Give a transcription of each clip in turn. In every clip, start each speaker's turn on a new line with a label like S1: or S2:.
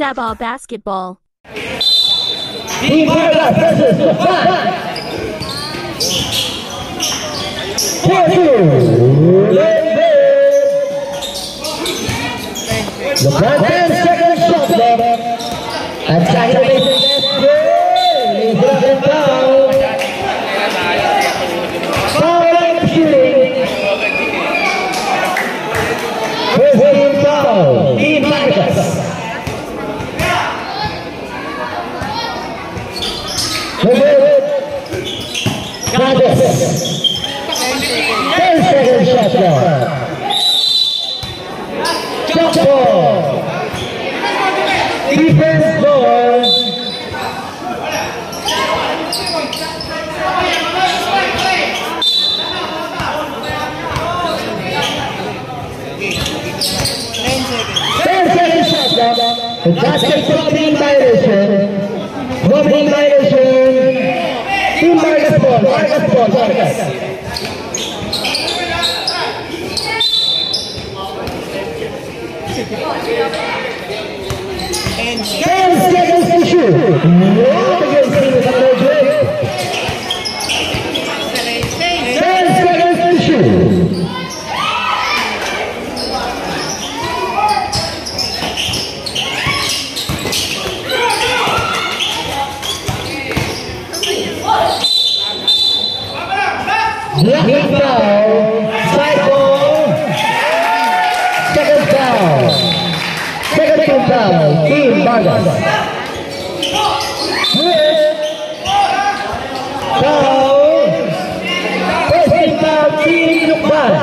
S1: Sabah basketball.
S2: Team Vargas versus Lucban. 4-2. Lucban 10 seconds shot clock. Attacking the bases. Leaves it up and down. Foul line shooting. First team foul. Team Vargas. Vargas. 10 seconds shot clock. Jump ball. Defense ball. The basket dropping violation. Dropping violation. Team Vargas ball. Vargas ball. Vargas. 10 seconds to shoot. What against him with another drink. 10 seconds to shoot. Blocking foul, side ball, second foul, second team foul, Team Vargas. Foul, first team foul, Team Lucban.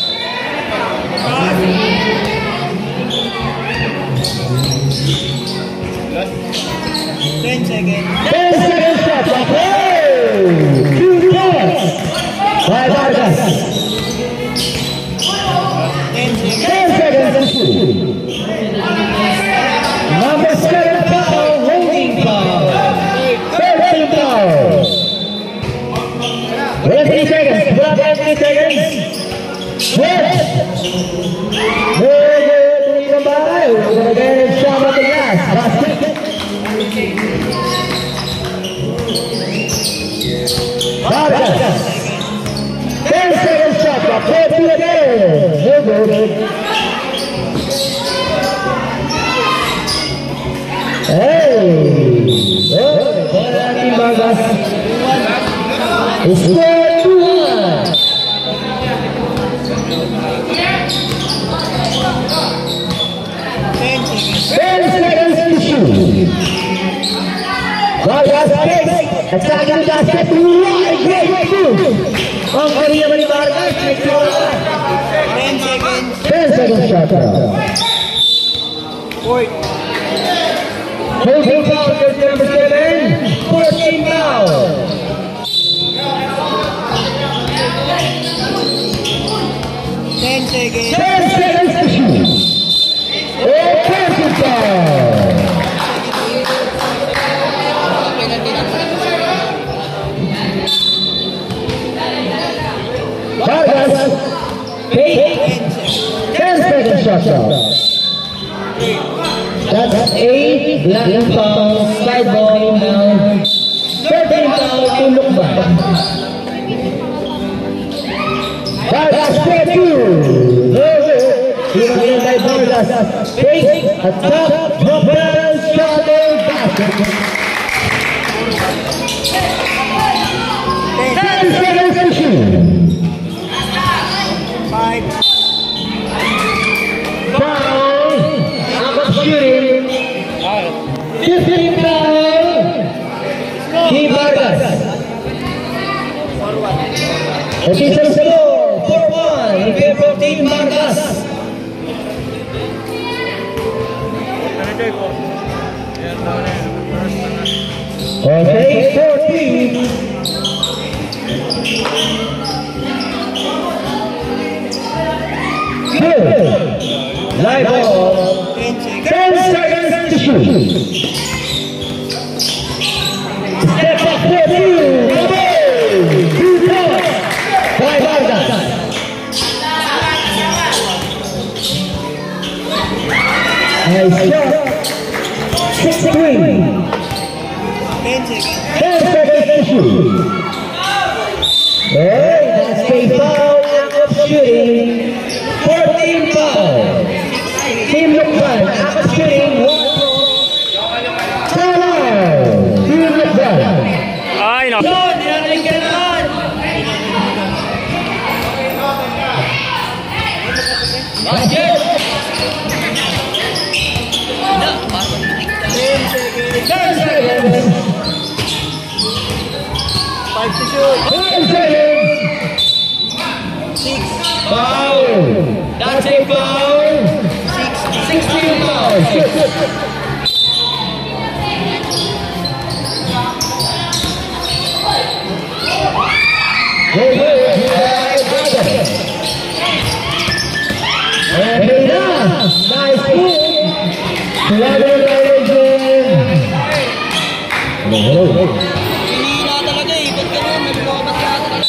S2: Ten seconds shot, okay. 2 points. By Vargas. 10 seconds to shoot. Number 7 foul, holding foul. 13 foul. 20 seconds. 20 seconds. Yes. Tuloy na ba? Again, shot at the glass. Basket. Vargas. 10 seconds shot clock. 4-2 again. No good. Hey. Bola Team Vargas. Score 2-1. 10 seconds to shoot. Vargas takes. Attacking the basket. Right. Great move. Ang kariya ni Vargas, 10 seconds shot clock. Holding foul, jersey number 7, 14 foul.
S3: 10 seconds.
S2: 10 seconds to shoot. Offensive foul. Vargas, 10 seconds shot clock. That's 8, blocking foul, side ball now. 13 foul to Lucban. Vargas 4-2. Even by Vargas, takes a top, drop down, shot and basket. 10 seconds to shoot.
S3: 5.
S2: Foul, out of shooting. 15 foul. Team Vargas. Official score 4-1 in favor of Team Vargas. Okay, 14. Good. Live ball. 10 seconds to shoot. Step up 4-2. 2 points by Vargas. Nice shot. 6-3.
S3: 10 seconds.
S2: 10 seconds to shoot. Hey, that's a foul of shooting. 14 foul. Team Lucban, out of shooting. 1 foul. Team Lucban.
S1: Ay, no.
S3: Dinarating ka naman.
S2: Basket. 10 seconds.
S3: 5 to shoot.
S2: 10 seconds.
S3: 6.
S2: Foul. That's a foul. 16 fouls. And nice move.
S3: Hihina talaga eh. Ba't ganun? Nagbukabat ka talaga.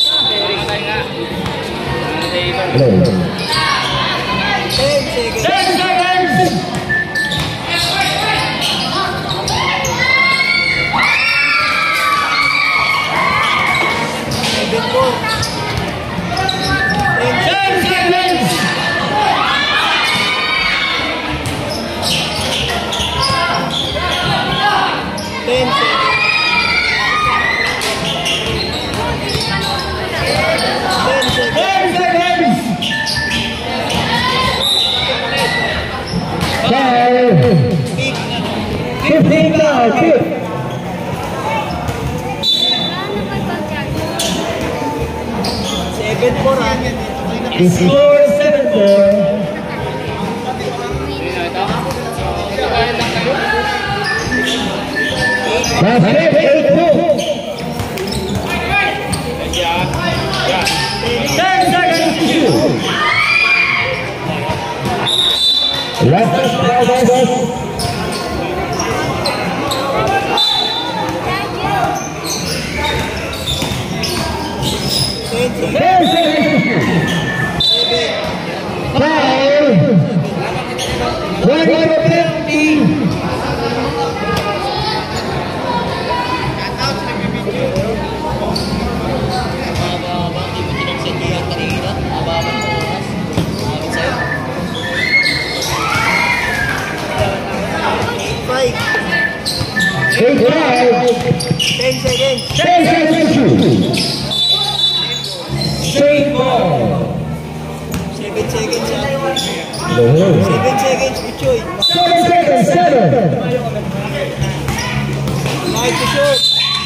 S3: 10 seconds.
S2: 10 seconds. The score is 7-4. Basket 8-2. 10 seconds to shoot. Left us, Straight ball.
S3: 7 seconds.
S2: 7
S3: 7 seconds, Puchoy.
S2: 7 seconds, 7.
S3: 5 to shoot.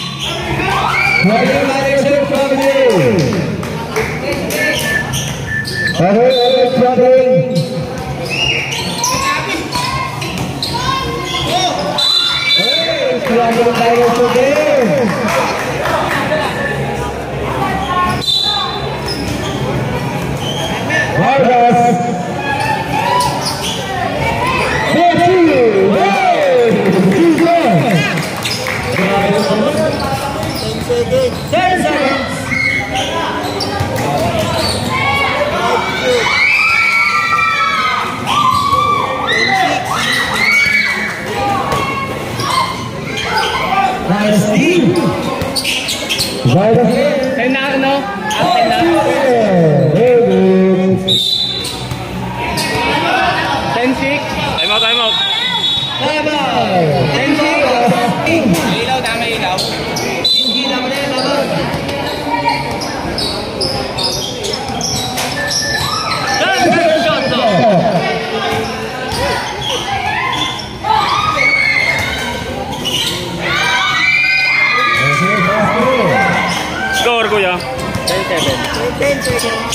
S1: Score, kuya.
S3: 10 seconds.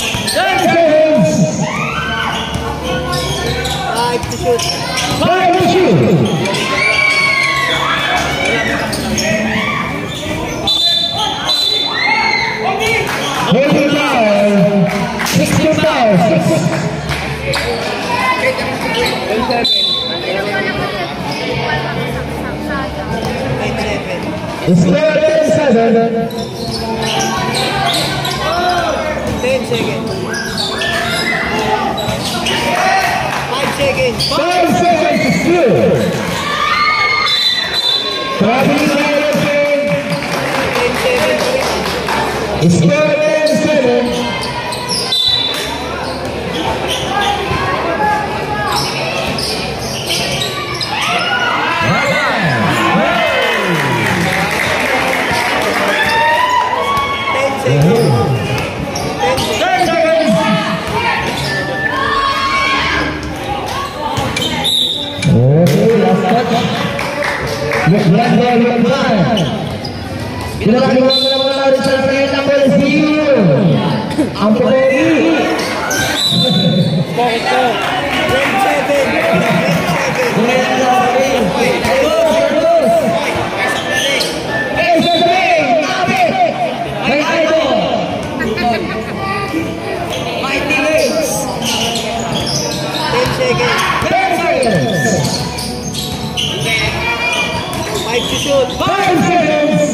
S3: 5 to shoot.
S2: 5 to shoot. Holding down. 65.
S3: 10
S2: It's 7.
S3: 10 seconds. 5 seconds.
S2: 5 seconds to shoot. Lucban. Pinakaliwan mo naman natin sa kanyang number 0. Ang Potmoney.
S3: Bakit ko? 5 to shoot.
S2: 5 seconds.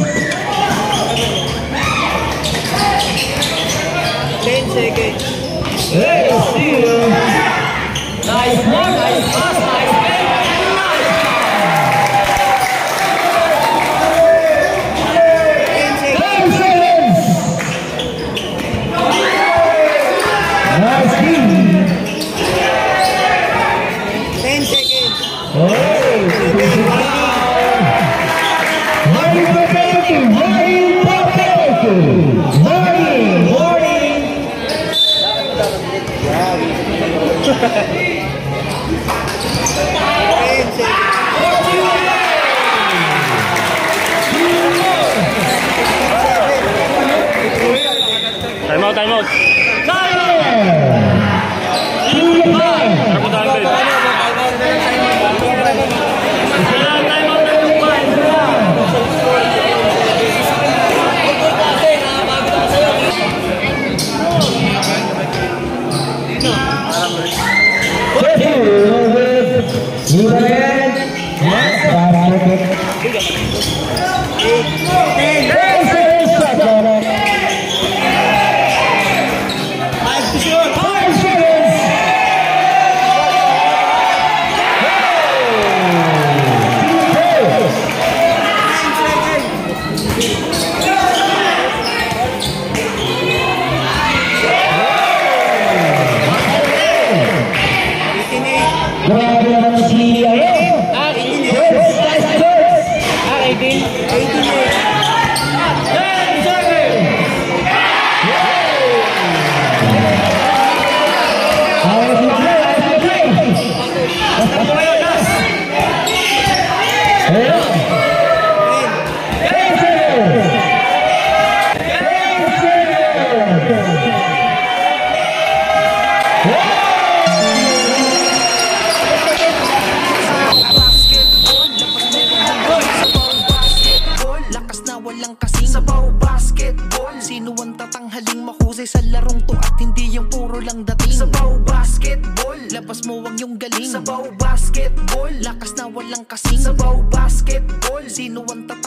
S3: 10 seconds.
S2: Hey, see you. Nice one, nice pass, nice play. 5 seconds. Nice team.
S3: 10 seconds.
S1: Time out, time out.
S4: Sabaw basketball, lakas na walang kasing. Sabaw basketball, sino ang